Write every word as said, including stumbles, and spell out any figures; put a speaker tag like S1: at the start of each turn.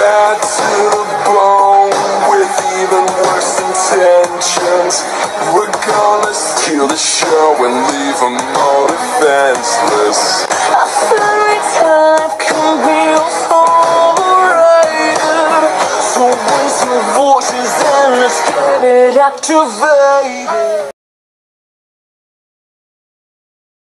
S1: bad to the bone with even worse intentions. We're gonna steal the show and leave them all defenseless.
S2: I think time can be overrated, so raise your voices and let's get it activated.